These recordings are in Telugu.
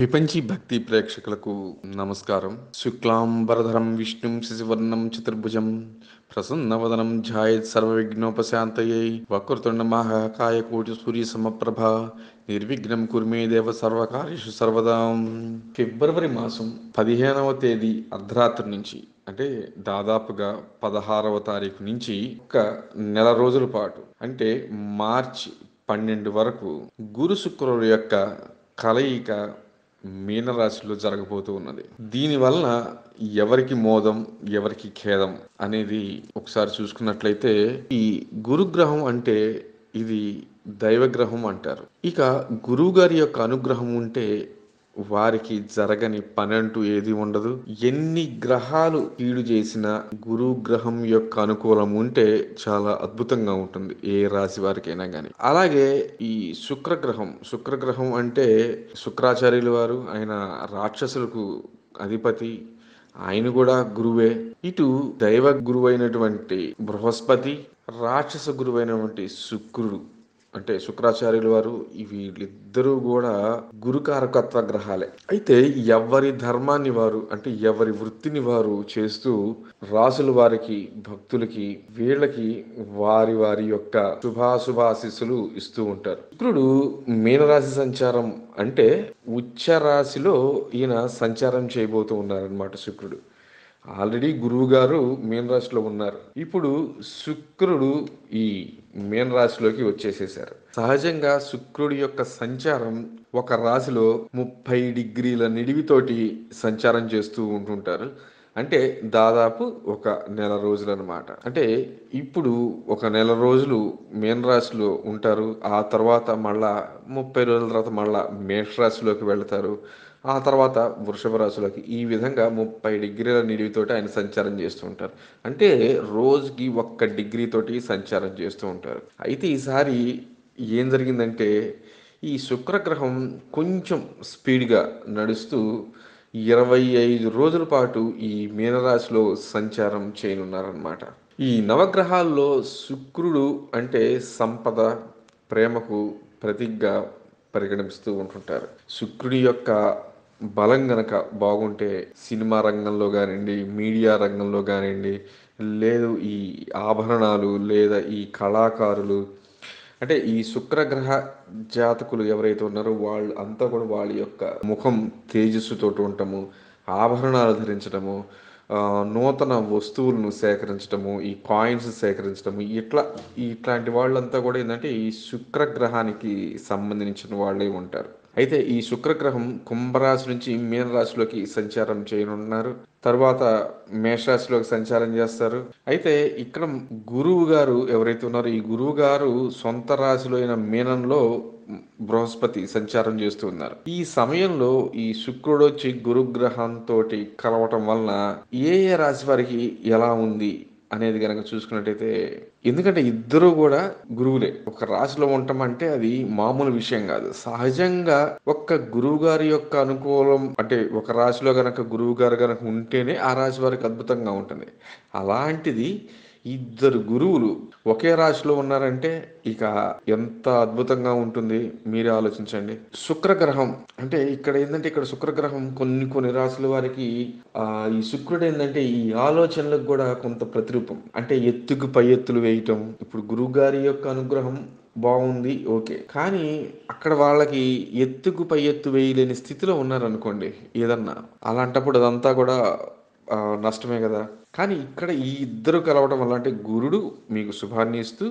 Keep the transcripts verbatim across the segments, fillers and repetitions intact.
విపంచి భక్తి ప్రేక్షకులకు నమస్కారం. శుక్లాంబరధరం విష్ణుం శశివర్ణం చతుర్భుజం ప్రసన్నవదనం ధ్యాయేత్ సర్వవిఘ్నోపశాంతయే వక్రతుండ మహాకాయ కోటి సూర్య సమప్రభ నిర్విఘ్నం కుర్మే దేవ సర్వకార్యేషు సర్వదా. ఫిబ్రవరి మాసం పదిహేనవ తేదీ అర్ధరాత్రి నుంచి అంటే దాదాపుగా పదహారవ తారీఖు నుంచి ఒక నెల రోజుల పాటు అంటే మార్చి పన్నెండు వరకు గురు శుక్రుల యొక్క కలయిక మీనరాశిలో జరగబోతూ ఉన్నది. దీనివలన ఎవరికి మోదం ఎవరికి ఖేదం అనేది ఒకసారి చూసుకున్నట్లయితే, ఈ గురుగ్రహం అంటే ఇది దైవగ్రహం అంటారు. ఇక గురువు గారి యొక్క అనుగ్రహం ఉంటే వారికి జరగని పని అంటూ ఏది ఉండదు. ఎన్ని గ్రహాలు కీడు చేసినా గురువు గ్రహం యొక్క అనుకూలం ఉంటే చాలా అద్భుతంగా ఉంటుంది ఏ రాశి వారికైనా కానీ. అలాగే ఈ శుక్రగ్రహం శుక్రగ్రహం అంటే శుక్రాచార్యులు వారు, ఆయన రాక్షసులకు అధిపతి, ఆయన కూడా గురువే. ఇటు దైవ గురువు అయినటువంటి బృహస్పతి, రాక్షస గురువు అయినటువంటి శుక్రుడు అంటే శుక్రాచార్యుల వారు, వీళ్ళిద్దరూ కూడా గురుకారకత్వ గ్రహాలే. అయితే ఎవరి ధర్మాన్ని వారు అంటే ఎవరి వృత్తిని వారు చేస్తూ రాసుల వారికి, భక్తులకి, వీళ్ళకి వారి వారి యొక్క శుభాశుభాశిస్సులు ఇస్తూ ఉంటారు. శుక్రుడు మీనరాశి సంచారం అంటే ఉచ్చ రాశిలో ఈయన సంచారం చేయబోతూ ఉన్నారనమాట. శుక్రుడు ఆల్రెడీ గురువు గారు మీన రాశిలో ఉన్నారు. ఇప్పుడు శుక్రుడు ఈ మీన రాశిలోకి వచ్చేసేసారు. సహజంగా శుక్రుడి యొక్క సంచారం ఒక రాశిలో ముప్పై డిగ్రీల నిడివితోటి సంచారం చేస్తూ ఉంటుంటారు. అంటే దాదాపు ఒక నెల రోజులు అనమాట. అంటే ఇప్పుడు ఒక నెల రోజులు మీన రాశిలో ఉంటారు. ఆ తర్వాత మళ్ళా ముప్పై రోజుల తర్వాత మళ్ళా మేష రాశిలోకి వెళతారు. ఆ తర్వాత వృషభ రాశిలోకి, ఈ విధంగా ముప్పై డిగ్రీల నిడివితోటి ఆయన సంచారం చేస్తూ ఉంటారు. అంటే రోజుకి ఒక్క డిగ్రీ తోటి సంచారం చేస్తూ ఉంటారు. అయితే ఈసారి ఏం జరిగిందంటే, ఈ శుక్రగ్రహం కొంచెం స్పీడ్గా నడుస్తూ ఇరవై ఐదు రోజుల పాటు ఈ మీనరాశిలో సంచారం చేయనున్నారన్నమాట. ఈ నవగ్రహాల్లో శుక్రుడు అంటే సంపద, ప్రేమకు ప్రతీకగా పరిగణిస్తూ ఉంటుంటారు. శుక్రుడి యొక్క బలం గనక బాగుంటే సినిమా రంగంలో కానివ్వండి, మీడియా రంగంలో కానివ్వండి, లేదు ఈ ఆభరణాలు లేదా ఈ కళాకారులు, అంటే ఈ శుక్రగ్రహ జాతకులు ఎవరైతే ఉన్నారో వాళ్ళు అంతా కూడా వాళ్ళ యొక్క ముఖం తేజస్సుతో ఉండటము, ఆభరణాలు ధరించడము, నూతన వస్తువులను సేకరించడము, ఈ కాయిన్స్ సేకరించడము, ఇట్లా ఇట్లాంటి వాళ్ళంతా కూడా ఏంటంటే ఈ శుక్రగ్రహానికి సంబంధించిన వాళ్ళే ఉంటారు. అయితే ఈ శుక్రగ్రహం కుంభరాశి నుంచి మీనరాశిలోకి సంచారం చేయనున్నారు. తర్వాత మేషరాశిలోకి సంచారం చేస్తారు. అయితే ఇక్కడ గురువు గారు ఎవరైతే ఉన్నారో ఈ గురువు గారు సొంత రాశిలో అయిన మీనంలో బృహస్పతి సంచారం చేస్తూ ఉన్నారు. ఈ సమయంలో ఈ శుక్రుడు వచ్చి గురుగ్రహంతో కలవటం వలన ఏ ఏ రాశి వారికి ఎలా ఉంది అనేది కనుక చూసుకున్నట్టయితే, ఎందుకంటే ఇద్దరు కూడా గురువులే, ఒక రాశిలో ఉండటం అంటే అది మామూలు విషయం కాదు. సహజంగా ఒక్క గురువు గారి యొక్క అనుకూలం అంటే ఒక రాశిలో గనక గురువు గారు గనక ఉంటేనే ఆ రాశి వారికి అద్భుతంగా ఉంటుంది. అలాంటిది ఇద్దరు గురువులు ఒకే రాశిలో ఉన్నారంటే ఇక ఎంత అద్భుతంగా ఉంటుంది మీరే ఆలోచించండి. శుక్రగ్రహం అంటే ఇక్కడ ఏంటంటే ఇక్కడ శుక్రగ్రహం కొన్ని కొన్ని రాశుల వారికి ఆ ఈ శుక్రుడు ఏంటంటే ఈ ఆలోచనలకు కూడా కొంత ప్రతిరూపం. అంటే ఎత్తుకు పై ఎత్తులు వేయటం. ఇప్పుడు గురువు గారి యొక్క అనుగ్రహం బాగుంది, ఓకే, కానీ అక్కడ వాళ్ళకి ఎత్తుకు పై ఎత్తు వేయలేని స్థితిలో ఉన్నారనుకోండి ఏదన్నా, అలాంటప్పుడు అదంతా కూడా నష్టమే కదా. కానీ ఇక్కడ ఈ ఇద్దరు కలవడం వల్ల అంటే గురుడు మీకు శుభాన్ని ఇస్తూ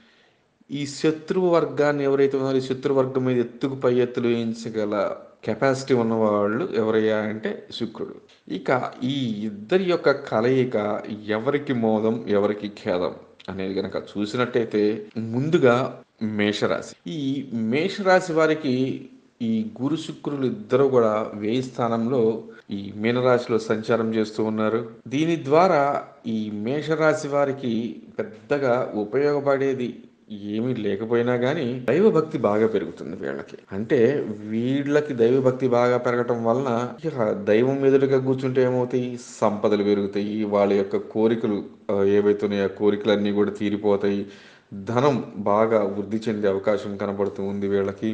ఈ శత్రువు వర్గాన్ని ఎవరైతే ఉన్నారో ఈ శత్రు వర్గం మీద ఎత్తుకు పై ఎత్తులు వేయించగల కెపాసిటీ ఉన్నవాళ్ళు ఎవరయ్యా అంటే శుక్రుడు. ఇక ఈ ఇద్దరి యొక్క కలయిక ఎవరికి మోదం ఎవరికి ఖేదం అనేది కనుక చూసినట్టయితే, ముందుగా మేషరాశి. ఈ మేషరాశి వారికి ఈ గురు శుక్రులు ఇద్దరు కూడా వేయి స్థానంలో ఈ మీనరాశిలో సంచారం చేస్తూ ఉన్నారు. దీని ద్వారా ఈ మేషరాశి వారికి పెద్దగా ఉపయోగపడేది ఏమీ లేకపోయినా కానీ దైవభక్తి బాగా పెరుగుతుంది వీళ్ళకి. అంటే వీళ్ళకి దైవభక్తి బాగా పెరగటం వలన ఇక దైవం ఎదురుగా కూర్చుంటే ఏమవుతాయి, సంపదలు పెరుగుతాయి, వాళ్ళ యొక్క కోరికలు ఏవైతున్నాయో ఆ కోరికలన్నీ కూడా తీరిపోతాయి, ధనం బాగా వృద్ధి చెందే అవకాశం కనబడుతూ ఉంది వీళ్ళకి.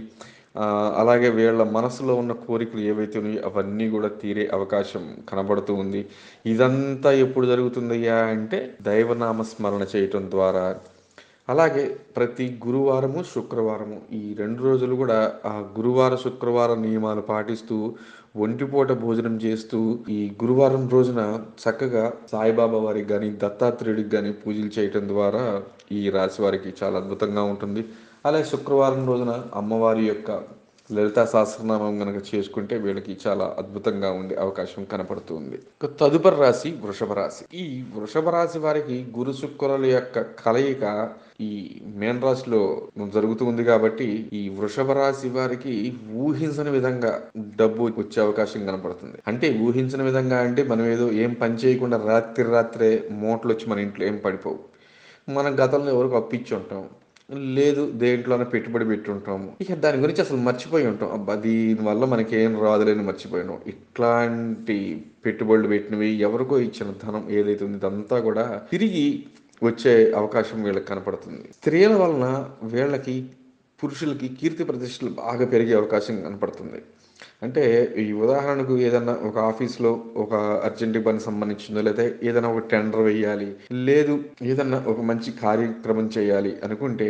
ఆహ్, అలాగే వీళ్ళ మనసులో ఉన్న కోరికలు ఏవైతే ఉన్నాయో అవన్నీ గూడా తీరే అవకాశం కనబడుతూ ఉంది. ఇదంతా ఎప్పుడు జరుగుతుందయ్యా అంటే దైవనామ స్మరణ చేయటం ద్వారా. అలాగే ప్రతి గురువారము, శుక్రవారము ఈ రెండు రోజులు గూడా ఆ గురువార, శుక్రవారం నియమాలు పాటిస్తూ ఒంటిపూట భోజనం చేస్తూ ఈ గురువారం రోజున చక్కగా సాయిబాబా వారికి గాని, దత్తాత్రేయుడికి గాని పూజలు చేయటం ద్వారా ఈ రాశి వారికి చాలా అద్భుతంగా ఉంటుంది. అలాగే శుక్రవారం రోజున అమ్మవారి యొక్క లలితా సహస్రనామం గనక చేసుకుంటే వీళ్ళకి చాలా అద్భుతంగా ఉండే అవకాశం కనపడుతుంది. ఇక తదుపరి రాశి వృషభ రాశి. ఈ వృషభ రాశి వారికి గురు శుక్రుల యొక్క కలయిక ఈ మేన రాశిలో జరుగుతూ ఉంది కాబట్టి ఈ వృషభ రాశి వారికి ఊహించని విధంగా డబ్బు వచ్చే అవకాశం కనపడుతుంది. అంటే ఊహించిన విధంగా అంటే మనం ఏదో ఏం పని చేయకుండా రాత్రి రాత్రే మూటలు వచ్చి మన ఇంట్లో ఏం పడిపోవు. మనం గతంలో ఎవరికి అప్పిచ్చి ఉంటాం. లేదు దేంట్లోనే పెట్టుబడి పెట్టుంటాము. ఇక దాని గురించి అసలు మర్చిపోయి ఉంటాం. అబ్బా! దీనివల్ల మనకేం రాదులని మర్చిపోయినాం. ఇట్లాంటి పెట్టుబడులు పెట్టినవి ఎవరికో ఇచ్చిన ధనం ఏదైతే ఉందో ఇదంతా కూడా తిరిగి వచ్చే అవకాశం వీళ్ళకి కనపడుతుంది. స్త్రీల వలన వీళ్ళకి పురుషులకి కీర్తి ప్రతిష్టలు బాగా పెరిగే అవకాశం కనపడుతుంది. అంటే ఈ ఉదాహరణకు ఏదన్నా ఒక ఆఫీస్‌లో ఒక అర్జెంట్ పనికి సంబంధించిందో లేదా ఏదైనా ఒక టెండర్ వేయాలి. లేదు ఏదన్నా ఒక మంచి కార్యక్రమం చేయాలి అనుకుంటే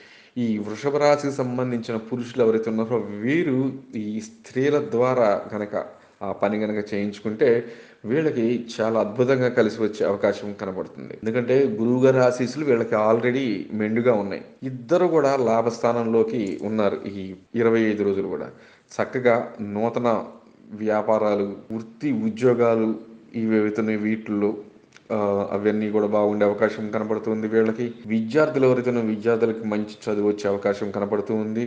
ఈ వృషభ రాశికి సంబంధించిన పురుషులు ఎవరైతే ఉన్నారో వీరు ఈ స్త్రీల ద్వారా గనక ఆ పని గనక చేయించుకుంటే వీళ్ళకి చాలా అద్భుతంగా కలిసి వచ్చే అవకాశం కనబడుతుంది. ఎందుకంటే గురువుగారి ఆశీస్సులు వీళ్ళకి ఆల్రెడీ మెండుగా ఉన్నాయి. ఇద్దరు కూడా లాభస్థానంలోకి ఉన్నారు ఈ ఇరవై ఐదు రోజులు కూడా. చక్కగా నూతన వ్యాపారాలు, వృత్తి, ఉద్యోగాలు ఇవేవైతున్నాయో వీటిల్లో ఆహ్, అవన్నీ కూడా బాగుండే అవకాశం కనపడుతుంది వీళ్ళకి. విద్యార్థులు ఎవరైతే ఉన్నారో విద్యార్థులకి మంచి చదువు వచ్చే అవకాశం కనపడుతూ ఉంది.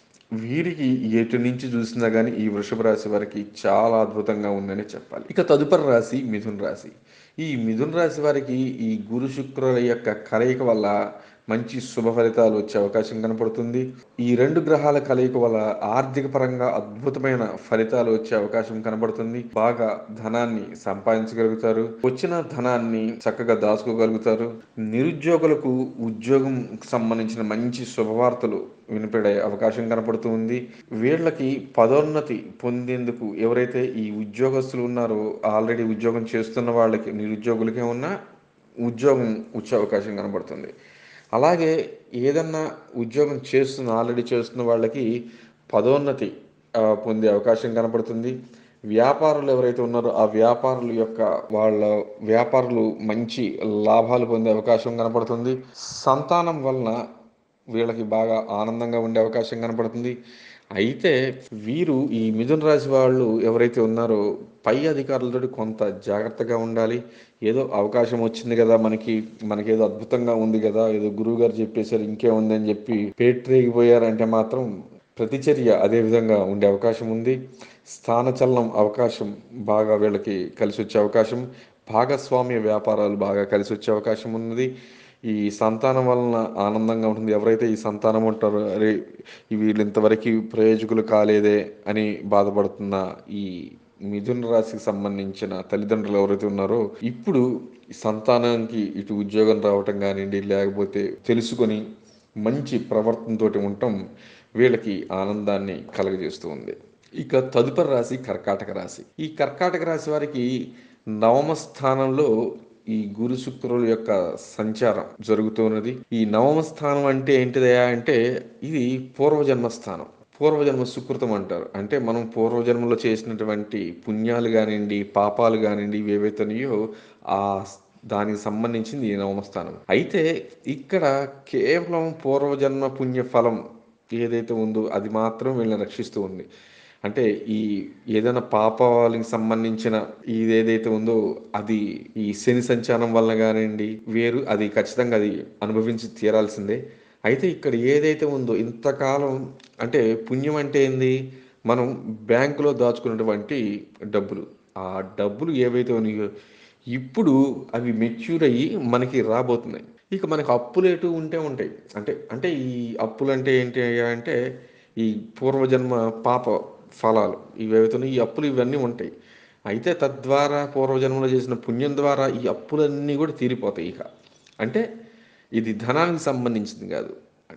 వీరికి ఎటు నుంచి చూసినా గానీ ఈ వృషభ రాశి వారికి చాలా అద్భుతంగా ఉందనే చెప్పాలి. ఇక తదుపరి రాశి మిథున రాశి. ఈ మిథున రాశి వారికి ఈ గురు శుక్రుల యొక్క కలయిక వల్ల మంచి శుభ ఫలితాలు వచ్చే అవకాశం కనపడుతుంది. ఈ రెండు గ్రహాల కలయిక వల్ల ఆర్థిక పరంగా అద్భుతమైన ఫలితాలు వచ్చే అవకాశం కనబడుతుంది. బాగా ధనాన్ని సంపాదించగలుగుతారు. వచ్చిన ధనాన్ని చక్కగా దాచుకోగలుగుతారు. నిరుద్యోగులకు ఉద్యోగం సంబంధించిన మంచి శుభవార్తలు వినపడే అవకాశం కనపడుతూ ఉంది. వీళ్ళకి పదోన్నతి పొందేందుకు ఎవరైతే ఈ ఉద్యోగస్తులు ఉన్నారో ఆల్రెడీ ఉద్యోగం చేస్తున్న వాళ్ళకి నిరుద్యోగులకే ఉన్న ఉద్యోగం వచ్చే అవకాశం కనబడుతుంది. అలాగే ఏదన్నా ఉద్యోగం చేస్తున్న ఆల్రెడీ చేస్తున్న వాళ్ళకి పదోన్నతి ఆహ్, పొందే అవకాశం కనపడుతుంది. వ్యాపారులు ఎవరైతే ఉన్నారో ఆ వ్యాపారుల యొక్క వాళ్ళ వ్యాపారులు మంచి లాభాలు పొందే అవకాశం కనపడుతుంది. సంతానం వలన వీళ్ళకి బాగా ఆనందంగా ఉండే అవకాశం కనపడుతుంది. అయితే వీరు ఈ మిథున రాశి వాళ్ళు ఎవరైతే ఉన్నారో పై అధికారులతోటి కొంత జాగ్రత్తగా ఉండాలి. ఏదో అవకాశం వచ్చింది కదా మనకి, మనకేదో అద్భుతంగా ఉంది కదా, ఏదో గురువుగారు చెప్పేసారు ఇంకేముంది అని చెప్పి పేట్రేగిపోయారంటే మాత్రం ప్రతిచర్య అదే విధంగా ఉండే అవకాశం ఉంది. స్థానచలనం అవకాశం బాగా వీళ్ళకి కలిసొచ్చే అవకాశం, భాగస్వామ్య వ్యాపారాలు బాగా కలిసొచ్చే అవకాశం ఉన్నది. ఈ సంతానం వలన ఆనందంగా ఉంటుంది. ఎవరైతే ఈ సంతానం ఉంటారో అరే! వీళ్ళు ఇంతవరకి ప్రయోజకులు కాలేదే అని బాధపడుతున్న ఈ మిథున రాశికి సంబంధించిన తల్లిదండ్రులు ఎవరైతే ఉన్నారో ఇప్పుడు ఈ సంతానానికి ఇటు ఉద్యోగం రావటం కానివ్వండి, లేకపోతే తెలుసుకొని మంచి ప్రవర్తనతోటి ఉండటం వీళ్ళకి ఆనందాన్ని కలుగజేస్తూ ఉంది. ఇక తదుపరి రాశి కర్కాటక రాశి. ఈ కర్కాటక రాశి వారికి నవమ స్థానంలో ఈ గురు శుక్రుల యొక్క సంచారం జరుగుతున్నది. ఈ నవమ స్థానం అంటే ఏంటిదయా అంటే ఇది పూర్వజన్మ స్థానం. పూర్వజన్మ సుకృతం అంటారు. అంటే మనం పూర్వజన్మలో చేసినటువంటి పుణ్యాలు గానియండి, పాపాలు గానియండి ఇవేవైతున్నాయో ఆ స్ దానికి సంబంధించింది ఈ నవమ స్థానం. అయితే ఇక్కడ కేవలం పూర్వజన్మ పుణ్య ఫలం ఏదైతే ఉందో అది మాత్రం వీళ్ళని రక్షిస్తూ ఉంది. అంటే ఈ ఏదైనా పాపాలకి సంబంధించిన ఇదేదైతే ఉందో అది ఈ శని సంచారం వలన గానియండి వేరు అది ఖచ్చితంగా అది అనుభవించి తీరాల్సిందే. అయితే ఇక్కడ ఏదైతే ఉందో ఇంతకాలం అంటే పుణ్యం అంటే ఏంది? మనం బ్యాంకులో దాచుకున్నటువంటి డబ్బులు. ఆ డబ్బులు ఏవైతే ఉన్నాయో ఇప్పుడు అవి మెచ్యూర్ అయ్యి మనకి రాబోతున్నాయి. ఇక మనకు అప్పులేటు ఉంటే ఉంటాయి. అంటే అంటే ఈ అప్పులంటే ఏంటి అయ్యా అంటే ఈ పూర్వజన్మ పాప ఫలాలు ఇవేవైతే ఉన్నాయో ఈ అప్పులు ఇవన్నీ ఉంటాయి. అయితే తద్వారా పూర్వజన్మలో చేసిన పుణ్యం ద్వారా ఈ అప్పులన్నీ కూడా తీరిపోతాయి ఇక. అంటే ఇది ధనానికి సంబంధించింది కాదు.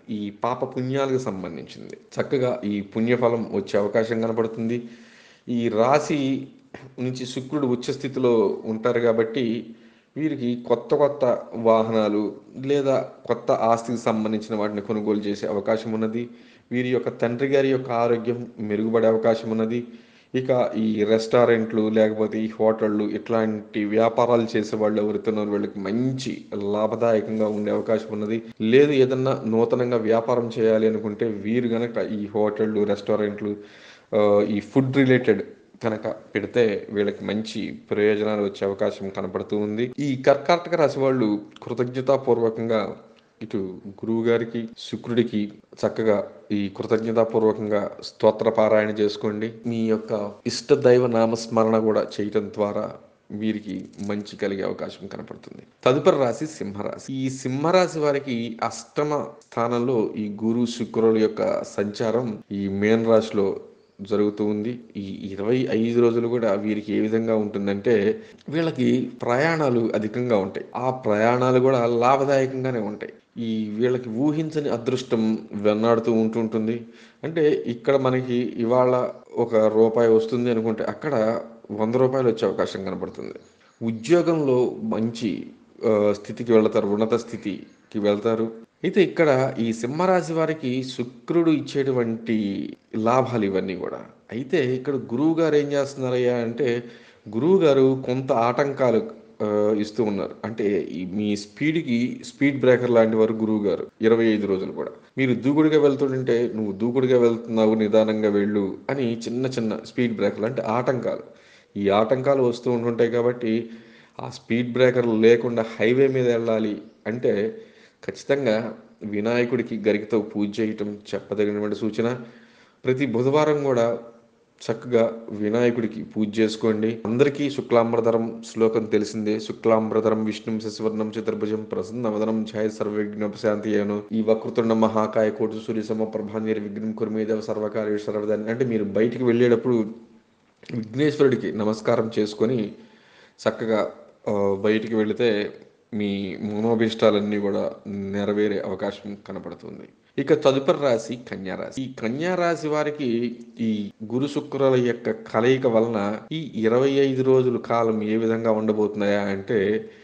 ఈ పాప పుణ్యాలకు సంబంధించింది. చక్కగా ఈ పుణ్యఫలం వచ్చే అవకాశం కనపడుతుంది. ఈ రాశి నుంచి శుక్రుడు ఉచ్చ స్థితిలో ఉంటారు కాబట్టి వీరికి కొత్త కొత్త వాహనాలు లేదా కొత్త ఆస్తికి సంబంధించిన వాటిని కొనుగోలు చేసే అవకాశం ఉన్నది. వీరి యొక్క తండ్రి గారి యొక్క ఆరోగ్యం మెరుగుపడే అవకాశం ఉన్నది. ఇక ఈ రెస్టారెంట్లు లేకపోతే ఈ హోటళ్ళు ఇట్లాంటి వ్యాపారాలు చేసే వాళ్ళు ఎవరుతున్నారో వీళ్ళకి మంచి లాభదాయకంగా ఉండే అవకాశం ఉన్నది. లేదు ఏదన్నా నూతనంగా వ్యాపారం చేయాలి అనుకుంటే వీరు గనక ఈ హోటళ్ళు రెస్టారెంట్లు ఆ, ఈ ఫుడ్ రిలేటెడ్ కనుక పెడితే వీళ్ళకి మంచి ప్రయోజనాలు వచ్చే అవకాశం కనపడుతూ ఉంది. ఈ కర్కాటక రాశి వాళ్ళు కృతజ్ఞతాపూర్వకంగా ఇటు గురువు గారికి శుక్రుడికి చక్కగా ఈ కృతజ్ఞతాపూర్వకంగా స్తోత్ర పారాయణ చేసుకోండి. మీ యొక్క ఇష్ట దైవ నామస్మరణ కూడా చేయటం ద్వారా వీరికి మంచి కలిగే అవకాశం కనపడుతుంది. తదుపరి రాశి సింహరాశి. ఈ సింహరాశి వారికి అష్టమ స్థానంలో ఈ గురు శుక్రుల యొక్క సంచారం ఈ మేన రాశిలో జరుగుతూ ఉంది. ఈ ఇరవై ఐదు రోజులు కూడా వీరికి ఏ విధంగా ఉంటుందంటే వీళ్ళకి ప్రయాణాలు అధికంగా ఉంటాయి. ఆ ప్రయాణాలు కూడా లాభదాయకంగానే ఉంటాయి. ఈ వీళ్ళకి ఊహించని అదృష్టం వెన్నాడుతూ ఉంటుంటుంది. అంటే ఇక్కడ మనకి ఇవాళ ఒక రూపాయి వస్తుంది అనుకుంటే అక్కడ వంద రూపాయలు వచ్చే అవకాశం కనబడుతుంది. ఉద్యోగంలో మంచి ఆ, స్థితికి వెళతారు, ఉన్నత స్థితికి వెళ్తారు. అయితే ఇక్కడ ఈ సింహరాశి వారికి శుక్రుడు ఇచ్చేటువంటి లాభాలు ఇవన్నీ కూడా. అయితే ఇక్కడ గురువు గారు ఏం చేస్తున్నారయ్యా అంటే గురువు గారు కొంత ఆటంకాలు ఆ, ఇస్తూ ఉన్నారు. అంటే ఈ మీ స్పీడ్కి స్పీడ్ బ్రేకర్ లాంటి వారు గురువు గారు ఇరవై ఐదు రోజులు కూడా. మీరు దూకుడుగా వెళ్తుంటే నువ్వు దూకుడుగా వెళ్తున్నావు నిదానంగా వెళ్ళు అని చిన్న చిన్న స్పీడ్ బ్రేకర్లు అంటే ఆటంకాలు. ఈ ఆటంకాలు వస్తూ ఉంటుంటాయి కాబట్టి ఆ స్పీడ్ బ్రేకర్ లేకుండా హైవే మీద వెళ్ళాలి అంటే ఖచ్చితంగా వినాయకుడికి గరికతో పూజ చేయటం చెప్పదగినటువంటి సూచన. ప్రతి బుధవారం కూడా చక్కగా వినాయకుడికి పూజ చేసుకోండి. అందరికీ శుక్లాంబరధరం శ్లోకం తెలిసిందే. శుక్లాంబరధరం విష్ణుం శశివర్ణం చతుర్భుజం ప్రసన్నవదనం ఛాయ సర్వవిఘ్నోపశాంతి అను. ఈ వక్రతుండ మహాకాయ కోటి సూర్య సమప్రభా నిర్విఘ్నం కుర్మేదేవ సర్వకార్య సర్వదాన్ని. అంటే మీరు బయటికి వెళ్ళేటప్పుడు విఘ్నేశ్వరుడికి నమస్కారం చేసుకొని చక్కగా ఆ, బయటికి వెళితే మీ మనోభీష్టాలన్నీ కూడా నెరవేరే అవకాశం కనపడుతుంది. ఇక తదుపరి రాశి కన్యారాశి. ఈ కన్యారాశి వారికి ఈ గురు శుక్రుల యొక్క కలయిక వలన ఈ ఇరవై ఐదు రోజుల కాలం ఏ విధంగా ఉండబోతున్నాయా అంటే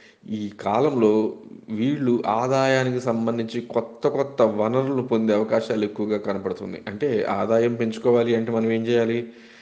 ఈ కాలంలో వీళ్ళు ఆదాయానికి సంబంధించి కొత్త కొత్త వనరులు పొందే అవకాశాలు ఎక్కువగా కనపడుతుంది. అంటే ఆదాయం పెంచుకోవాలి అంటే మనం ఏం చేయాలి?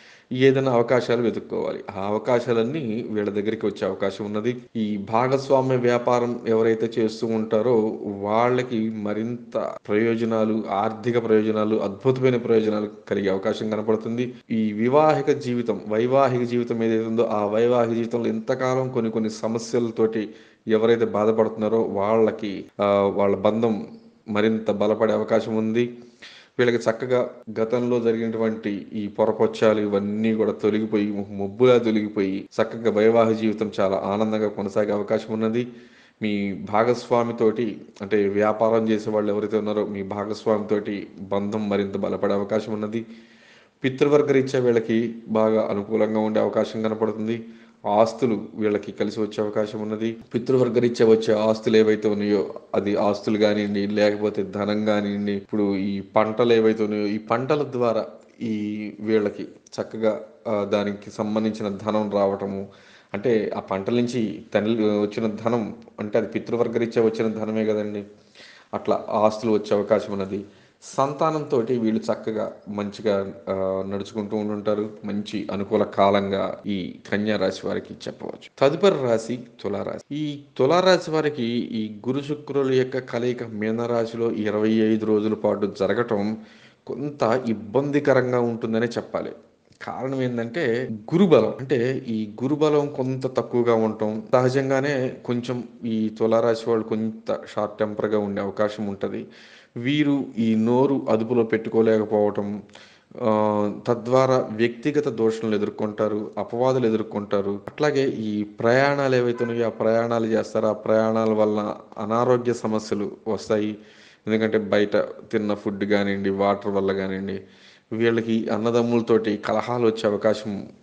ఏదైనా అవకాశాలు వెతుక్కోవాలి. ఆ అవకాశాలన్నీ వీళ్ళ దగ్గరికి వచ్చే అవకాశం ఉన్నది. ఈ భాగస్వామ్య వ్యాపారం ఎవరైతే చేస్తూ ఉంటారో వాళ్ళకి మరింత ప్రయోజనాలు, ఆర్థిక ప్రయోజనాలు, అద్భుతమైన ప్రయోజనాలు కలిగే అవకాశం కనపడుతుంది. ఈ వివాహిక జీవితం, వైవాహిక జీవితం ఏదైతే ఉందో ఆ వైవాహిక జీవితంలో ఇంతకాలం కొన్ని కొన్ని సమస్యలతోటి ఎవరైతే బాధపడుతున్నారో వాళ్ళకి ఆ, వాళ్ళ బంధం మరింత బలపడే అవకాశం ఉంది. వీళ్ళకి చక్కగా గతంలో జరిగినటువంటి ఈ పొరపొచ్చాలు ఇవన్నీ కూడా తొలగిపోయి మొబ్బులా తొలగిపోయి చక్కగా వైవాహిక జీవితం చాలా ఆనందంగా కొనసాగే అవకాశం ఉన్నది. మీ భాగస్వామితోటి అంటే వ్యాపారం చేసే వాళ్ళు ఎవరైతే ఉన్నారో మీ భాగస్వామితోటి బంధం మరింత బలపడే అవకాశం ఉన్నది. పితృవర్గ రీత్యా వీళ్ళకి బాగా అనుకూలంగా ఉండే అవకాశం కనపడుతుంది. ఆస్తులు వీళ్ళకి కలిసి వచ్చే అవకాశం ఉన్నది. పితృవర్గ రీత్యా వచ్చే ఆస్తులు ఏవైతే ఉన్నాయో అది ఆస్తులు కానివ్వండి లేకపోతే ధనం కానివ్వండి, ఇప్పుడు ఈ పంటలు ఏవైతే ఉన్నాయో ఈ పంటల ద్వారా ఈ వీళ్ళకి చక్కగా ఆ, దానికి సంబంధించిన ధనం రావటము. అంటే ఆ పంటల నుంచి తల్లి వచ్చిన ధనం అంటే అది పితృవర్గ రీత్యా వచ్చిన ధనమే కదండి. అట్లా ఆస్తులు వచ్చే అవకాశం ఉన్నది. సంతానంతో వీళ్ళు చక్కగా మంచిగా ఆ, నడుచుకుంటూ ఉంటుంటారు. మంచి అనుకూల కాలంగా ఈ కన్యా రాశి వారికి చెప్పవచ్చు. తదుపరి రాశి తులారాశి. ఈ తులారాశి వారికి ఈ గురు శుక్రుల యొక్క కలయిక మీనరాశిలో ఇరవై ఐదు రోజుల పాటు జరగటం కొంత ఇబ్బందికరంగా ఉంటుందనే చెప్పాలి. కారణం ఏంటంటే గురుబలం. అంటే ఈ గురుబలం కొంత తక్కువగా ఉండటం సహజంగానే కొంచెం ఈ తులారాశి వాళ్ళు కొంత షార్ట్ టెంపర్గా ఉండే అవకాశం ఉంటుంది. వీరు ఈ నోరు అదుపులో పెట్టుకోలేకపోవటం ఆ, తద్వారా వ్యక్తిగత దోషణలు ఎదుర్కొంటారు, అపవాదులు ఎదుర్కొంటారు. అట్లాగే ఈ ప్రయాణాలు ఏవైతే ఉన్నాయో ఆ ప్రయాణాలు చేస్తారో ఆ ప్రయాణాల వలన అనారోగ్య సమస్యలు వస్తాయి. ఎందుకంటే బయట తిన్న ఫుడ్ కానివ్వండి వాటర్ వల్ల కానివ్వండి వీళ్ళకి అన్నదమ్ములతోటి కలహాలు వచ్చే అవకాశం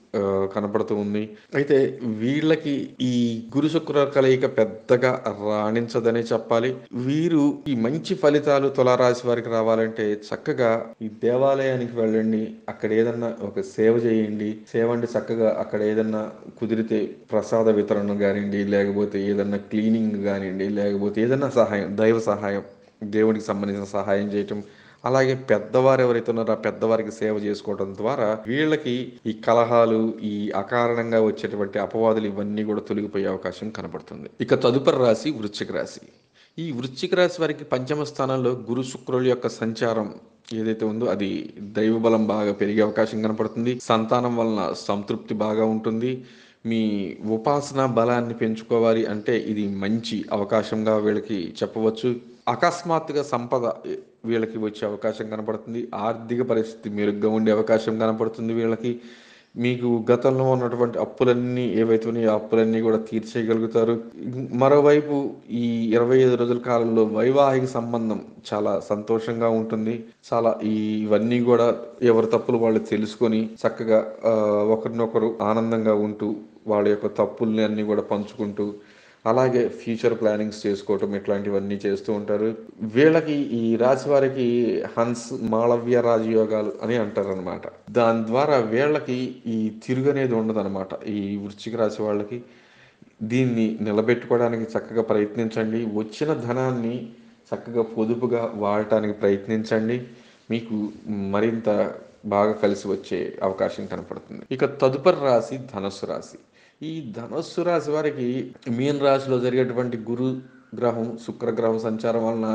ఆ, కనపడుతూ ఉంది. అయితే వీళ్ళకి ఈ గురు శుక్ర కలయిక పెద్దగా రాణించదనే చెప్పాలి. వీరు ఈ మంచి ఫలితాలు తులారాశి వారికి రావాలంటే చక్కగా ఈ దేవాలయానికి వెళ్ళండి. అక్కడ ఏదన్నా ఒక సేవ చేయండి. సేవ అంటే చక్కగా అక్కడ ఏదన్నా కుదిరితే ప్రసాద వితరణ కానివ్వండి, లేకపోతే ఏదన్నా క్లీనింగ్ కానివ్వండి, లేకపోతే ఏదన్నా సహాయం, దైవ సహాయం, దేవుడికి సంబంధించిన సహాయం చేయటం, అలాగే పెద్దవారు ఎవరైతే ఉన్నారో ఆ పెద్దవారికి సేవ చేసుకోవడం ద్వారా వీళ్ళకి ఈ కలహాలు, ఈ అకారణంగా వచ్చేటువంటి అపవాదులు ఇవన్నీ కూడా తొలగిపోయే అవకాశం కనబడుతుంది. ఇక తదుపరి రాశి వృశ్చిక రాశి. ఈ వృశ్చిక రాశి వారికి పంచమ స్థానంలో గురు శుక్రుల యొక్క సంచారం ఏదైతే ఉందో అది దైవ బలం బాగా పెరిగే అవకాశం కనపడుతుంది. సంతానం వలన సంతృప్తి బాగా ఉంటుంది. మీ ఉపాసన బలాన్ని పెంచుకోవాలి అంటే ఇది మంచి అవకాశంగా వీళ్ళకి చెప్పవచ్చు. అకస్మాత్తుగా సంపద వీళ్ళకి వచ్చే అవకాశం కనపడుతుంది. ఆర్థిక పరిస్థితి మెరుగ్గా ఉండే అవకాశం కనపడుతుంది వీళ్ళకి. మీకు గతంలో ఉన్నటువంటి అప్పులన్నీ ఏవైతే ఉన్నాయో ఆ అప్పులన్నీ కూడా తీర్చేయగలుగుతారు. మరోవైపు ఈ ఇరవై ఐదు రోజుల కాలంలో వైవాహిక సంబంధం చాలా సంతోషంగా ఉంటుంది. చాలా ఈ ఇవన్నీ కూడా ఎవరి తప్పులు వాళ్ళు తెలుసుకొని చక్కగా ఆ, ఒకరినొకరు ఆనందంగా ఉంటూ వాళ్ళ యొక్క తప్పుల్ని అన్ని కూడా పంచుకుంటూ అలాగే ఫ్యూచర్ ప్లానింగ్స్ చేసుకోవటం ఇట్లాంటివన్నీ చేస్తూ ఉంటారు. వీళ్ళకి ఈ రాశి వారికి హన్స్ మాళవ్య రాజయోగాలు అని అంటారు అనమాట. దాని ద్వారా వీళ్ళకి ఈ తిరుగనేది ఉండదు అనమాట. ఈ వృశ్చిక రాశి వాళ్ళకి దీన్ని నిలబెట్టుకోవడానికి చక్కగా ప్రయత్నించండి. వచ్చిన ధనాన్ని చక్కగా పొదుపుగా వాడటానికి ప్రయత్నించండి. మీకు మరింత బాగా కలిసి వచ్చే అవకాశం కనపడుతుంది. ఇక తదుపరి రాశి ధనస్సు రాశి. ఈ ధనస్సు రాశి వారికి మీన రాశిలో జరిగేటువంటి గురు గ్రహం శుక్రగ్రహం సంచారం వలన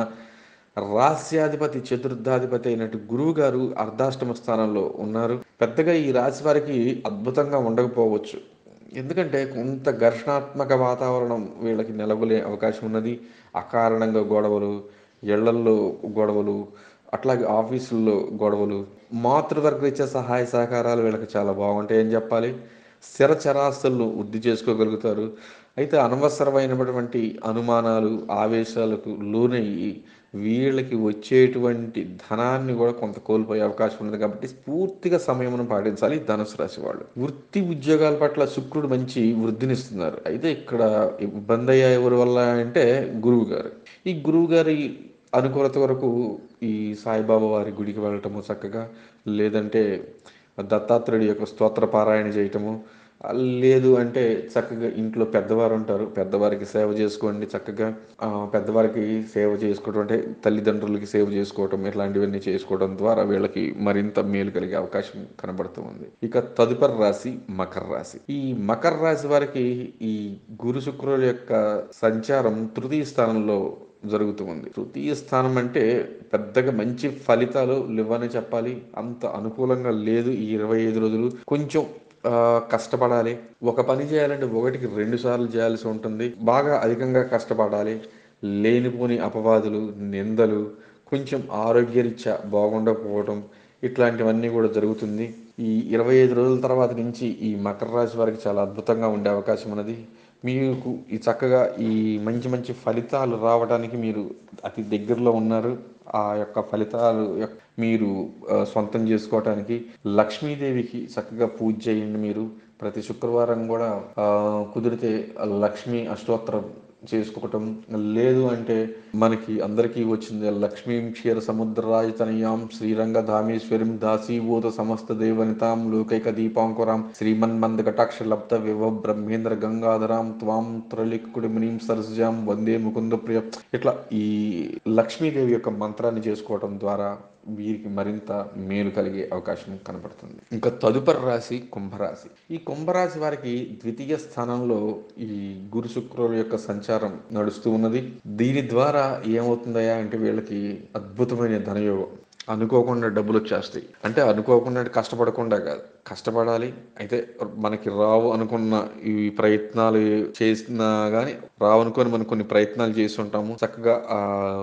రాస్యాధిపతి చతుర్థాధిపతి అయినట్టు గురువు గారు అర్ధాష్టమ స్థానంలో ఉన్నారు. పెద్దగా ఈ రాశి వారికి అద్భుతంగా ఉండకపోవచ్చు. ఎందుకంటే కొంత ఘర్షణాత్మక వాతావరణం వీళ్ళకి నెలకొలే అవకాశం ఉన్నది. అకారణంగా గొడవలు, ఇళ్లల్లో గొడవలు, అట్లాగే ఆఫీసుల్లో గొడవలు, మాతృవర్గరీత్యా సహాయ సహకారాలు వీళ్ళకి చాలా బాగుంటాయని చెప్పాలి. స్థిర చరాస్తులను వృద్ధి చేసుకోగలుగుతారు. అయితే అనవసరమైనటువంటి అనుమానాలు, ఆవేశాలకు లోనయ్యి వీళ్ళకి వచ్చేటువంటి ధనాన్ని కూడా కొంత కోల్పోయే అవకాశం ఉంది. కాబట్టి పూర్తిగా సమయమును పాటించాలి ధనుసు రాశి వాళ్ళు. వృత్తి ఉద్యోగాల పట్ల శుక్రుడు మంచి వృద్ధినిస్తున్నారు. అయితే ఇక్కడ ఇబ్బంది అయ్యే ఎవరి వల్ల అంటే గురువు గారు. ఈ గురువు గారి అనుకూలత వరకు ఈ సాయిబాబా వారి గుడికి వెళ్ళటము చక్కగా, లేదంటే దత్తాత్రేయుడి యొక్క స్తోత్ర పారాయణ చేయటము, లేదు అంటే చక్కగా ఇంట్లో పెద్దవారు ఉంటారు, పెద్దవారికి సేవ చేసుకోండి. చక్కగా ఆ, పెద్దవారికి సేవ చేసుకోవటం అంటే తల్లిదండ్రులకి సేవ చేసుకోవటం ఇట్లాంటివన్నీ చేసుకోవడం ద్వారా వీళ్ళకి మరింత మేలు కలిగే అవకాశం కనబడుతూ ఉంది. ఇక తదుపరి రాశి మకర రాశి. ఈ మకర రాశి వారికి ఈ గురు శుక్రుల యొక్క సంచారం తృతీయ స్థానంలో జరుగుతూ ఉంది. తృతీయ స్థానం అంటే పెద్దగా మంచి ఫలితాలు లేవని చెప్పాలి. అంత అనుకూలంగా లేదు ఈ ఇరవై ఐదు రోజులు. కొంచెం ఆ, కష్టపడాలి. ఒక పని చేయాలంటే ఒకటికి రెండు సార్లు చేయాల్సి ఉంటుంది. బాగా అధికంగా కష్టపడాలి. లేనిపోని అపవాదులు, నిందలు, కొంచెం ఆరోగ్యరీత్యా బాగుండకపోవడం ఇట్లాంటివన్నీ కూడా జరుగుతుంది. ఈ ఇరవై ఐదు రోజుల తర్వాత నుంచి ఈ మకర రాశి వారికి చాలా అద్భుతంగా ఉండే అవకాశం ఉన్నది. మీకు ఈ చక్కగా ఈ మంచి మంచి ఫలితాలు రావడానికి మీరు అతి దగ్గరలో ఉన్నారు. ఆ యొక్క ఫలితాలు యొక్క- మీరు ఆ, సొంతం చేసుకోవటానికి లక్ష్మీదేవికి చక్కగా పూజ చేయండి. మీరు ప్రతి శుక్రవారం కూడా ఆ, కుదిరితే లక్ష్మీ అష్టోత్తరం చేసుకోవటం, లేదు అంటే మనకి అందరికీ వచ్చింది లక్ష్మీం క్షీర సముద్రరాజతనయాం శ్రీరంగ ధామేశ్వరిం దాసీభూత సమస్త దేవనితాం లోకైక దీపాంకురాం శ్రీమన్మంద కటాక్ష లబ్ధ వివ బ్రహ్మేంద్ర గంగాధరాం త్వాం త్రలిక్కుడి మునీం సరసజాం వందే ముకుంద ప్రియ. ఇట్లా ఈ లక్ష్మీదేవి యొక్క మంత్రాన్ని చేసుకోవటం ద్వారా వీరికి మరింత మేలు కలిగే అవకాశం కనబడుతుంది. ఇంకా తదుపరి రాశి కుంభరాశి. ఈ కుంభరాశి వారికి ద్వితీయ స్థానంలో ఈ గురు శుక్రుల యొక్క సంచారం నడుస్తూ ఉన్నది. దీని ద్వారా ఏమవుతుందయా అంటే వీళ్ళకి అద్భుతమైన ధనయోగం. అనుకోకుండా డబ్బులు వచ్చేస్తాయి. అంటే అనుకోకుండా అంటే కష్టపడకుండా కాదు, కష్టపడాలి. అయితే మనకి రావు అనుకున్న ఈ ప్రయత్నాలు చేసినా కానీ రావు అనుకొని మనం కొన్ని ప్రయత్నాలు చేసి ఉంటాము. చక్కగా ఆ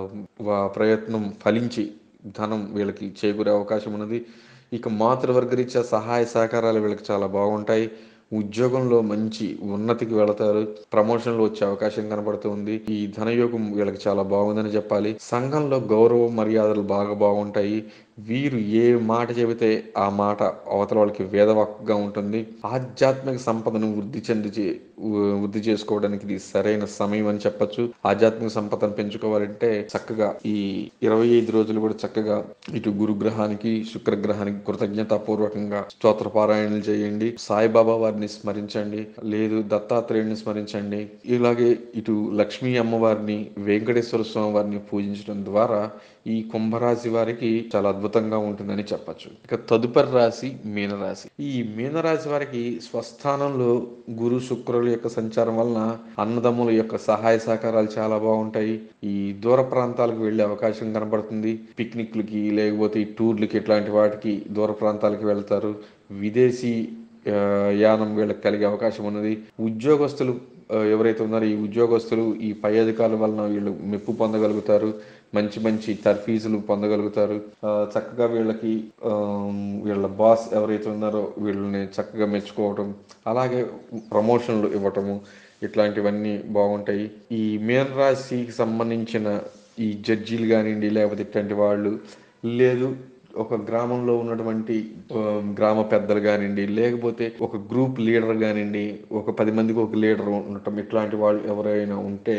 వా- ప్రయత్నం ఫలించి ధనం వీళ్ళకి చేకూరే అవకాశం ఉన్నది. ఇక మాతృవర్గరీత్యా సహాయ సహకారాలు వీళ్ళకి చాలా బాగుంటాయి. ఉద్యోగంలో మంచి ఉన్నతికి వెళతారు. ప్రమోషన్లు వచ్చే అవకాశం కనబడుతుంది. ఈ ధనయోగం వీళ్ళకి చాలా బాగుందని చెప్పాలి. సంఘంలో గౌరవ మర్యాదలు బాగా బాగుంటాయి. వీరు ఏ మాట చెబితే ఆ మాట అవతల వాళ్ళకి వేదవాక్కుగా ఉంటుంది. ఆధ్యాత్మిక సంపదను వృద్ధి చెంది చే- వ- వృద్ధి చేసుకోవడానికి ఇది సరైన సమయం అని చెప్పొచ్చు. ఆధ్యాత్మిక సంపదను పెంచుకోవాలంటే చక్కగా ఈ ఇరవై ఐదు రోజులు కూడా చక్కగా ఇటు గురుగ్రహానికి శుక్రగ్రహానికి కృతజ్ఞతాపూర్వకంగా స్తోత్ర పారాయణలు చేయండి. సాయిబాబా వారిని స్మరించండి, లేదు దత్తాత్రేయుని స్మరించండి. ఇలాగే ఇటు లక్ష్మీ అమ్మవారిని, వెంకటేశ్వర స్వామి వారిని పూజించడం ద్వారా ఈ కుంభరాశి వారికి చాలా అద్భుతంగా ఉంటుందని చెప్పచ్చు. ఇక తదుపరి రాశి మీనరాశి. ఈ మీనరాశి వారికి స్వస్థానంలో గురు శుక్రుల యొక్క సంచారం వలన అన్నదమ్ముల యొక్క సహాయ సహకారాలు చాలా బాగుంటాయి. ఈ దూర ప్రాంతాలకు వెళ్ళే అవకాశం కనబడుతుంది. పిక్నిక్లకి లేకపోతే ఈ టూర్లకి ఇట్లాంటి వాటికి దూర ప్రాంతాలకు వెళ్తారు. విదేశీ ఆ, యానం వీళ్ళకి కలిగే అవకాశం ఉన్నది. ఉద్యోగస్తులు ఆ, ఎవరైతే ఉన్నారో ఈ ఉద్యోగస్తులు ఈ పై అధికారుల వలన వీళ్ళు మెప్పు పొందగలుగుతారు. మంచి మంచి తర్ఫీజులు పొందగలుగుతారు. ఆ, చక్కగా వీళ్ళకి ఆ, వీళ్ళ బాస్ ఎవరైతే ఉన్నారో వీళ్ళని చక్కగా మెచ్చుకోవటం, అలాగే ప్రమోషన్లు ఇవ్వటము, ఇట్లాంటివన్నీ బాగుంటాయి. ఈ మీన రాశికి సంబంధించిన ఈ జడ్జీలు కానివ్వండి, లేకపోతే ఇట్లాంటి వాళ్ళు, లేదు ఒక గ్రామంలో ఉన్నటువంటి ఆ, గ్రామ పెద్దలు కానివ్వండి, లేకపోతే ఒక గ్రూప్ లీడర్ కానివ్వండి, ఒక పది మందికి ఒక లీడర్ ఉండటం, ఇట్లాంటి వాళ్ళు ఎవరైనా ఉంటే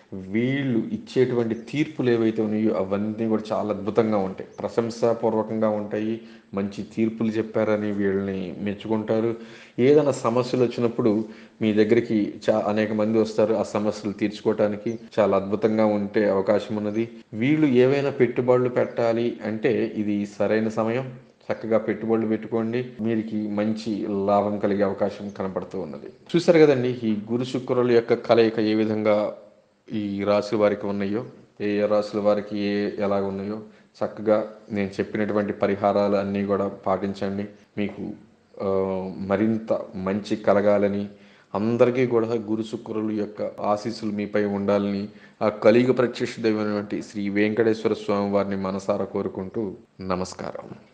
వీళ్ళు ఇచ్చేటువంటి తీర్పులు ఏవైతే ఉన్నాయో అవన్నీ కూడా చాలా అద్భుతంగా ఉంటాయి, ప్రశంసాపూర్వకంగా ఉంటాయి. మంచి తీర్పులు చెప్పారని వీళ్ళని మెచ్చుకుంటారు. ఏదైనా సమస్యలు వచ్చినప్పుడు మీ దగ్గరికి చా అనేక మంది వస్తారు ఆ సమస్యలు తీర్చుకోవటానికి. చాలా అద్భుతంగా ఉంటే అవకాశం ఉన్నది. వీళ్ళు ఏవైనా పెట్టుబడులు పెట్టాలి అంటే ఇది సరైన సమయం. చక్కగా పెట్టుబడులు పెట్టుకోండి, వీరికి మంచి లాభం కలిగే అవకాశం కనపడుతూ ఉన్నది. చూసారు కదండి ఈ గురు శుక్రుల యొక్క కలయిక ఏ విధంగా ఈ రాశి వారికి ఉన్నాయో, ఏ ఏ రాశుల వారికి ఏ ఎలాగ ఉన్నాయో చక్కగా నేను చెప్పినటువంటి పరిహారాలు అన్నీ కూడా పాటించండి. మీకు ఆ, మరింత మంచి కలగాలని, అందరికీ కూడా గురు శుక్రుల యొక్క ఆశీస్సులు మీపై ఉండాలని ఆ కలియుగ ప్రత్యక్ష దైవమైనటువంటి శ్రీ వెంకటేశ్వర స్వామి వారిని మనసారా కోరుకుంటూ నమస్కారం.